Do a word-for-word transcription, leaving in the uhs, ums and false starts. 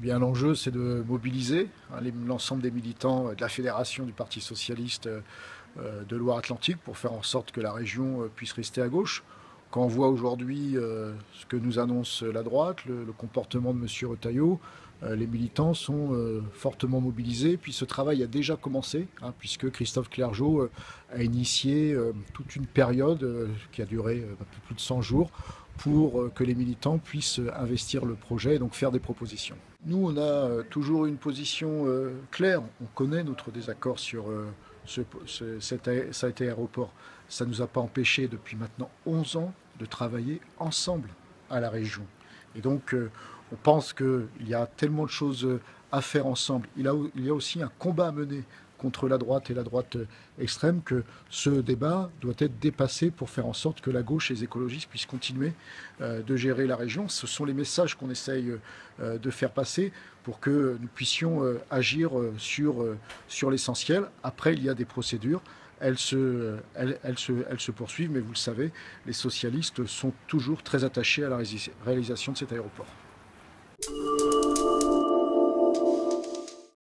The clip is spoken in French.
Bien, l'enjeu, c'est de mobiliser hein, les- l'ensemble des militants euh, de la Fédération du Parti socialiste euh, de Loire-Atlantique pour faire en sorte que la région euh, puisse rester à gauche. Quand on voit aujourd'hui euh, ce que nous annonce la droite, le, le comportement de M. Retailleau, euh, les militants sont euh, fortement mobilisés. Puis ce travail a déjà commencé, hein, puisque Christophe Clergeau euh, a initié euh, toute une période euh, qui a duré euh, un peu plus de cent jours pour euh, que les militants puissent investir le projet et donc faire des propositions. Nous, on a euh, toujours une position euh, claire. On connaît notre désaccord sur euh, ce, ce- cet, aé- cet aéroport. Ça ne nous a pas empêché depuis maintenant onze ans de travailler ensemble à la région. Et donc, euh, on pense qu'il y a tellement de choses euh, à faire ensemble. Il, a, il y a aussi un combat à mener contre la droite et la droite euh, extrême que ce débat doit être dépassé pour faire en sorte que la gauche et les écologistes puissent continuer euh, de gérer la région. Ce sont les messages qu'on essaye euh, de faire passer pour que nous puissions euh, agir euh, sur, euh, sur l'essentiel. Après, il y a des procédures. Elles se, elles, elles, se, elles se poursuivent, mais vous le savez, les socialistes sont toujours très attachés à la réalisation de cet aéroport.